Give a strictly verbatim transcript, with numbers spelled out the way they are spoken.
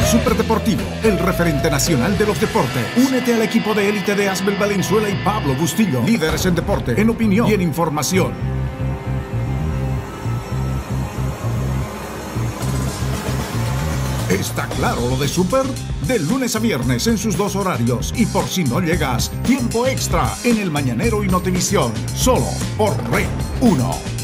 Superdeportivo, el referente nacional de los deportes. Únete al equipo de élite de Asbel Valenzuela y Pablo Bustillo, líderes en deporte, en opinión y en información. ¿Está claro lo de Super? De lunes a viernes en sus dos horarios. Y por si no llegas, tiempo extra en el Mañanero y Notivisión. Solo por Red uno.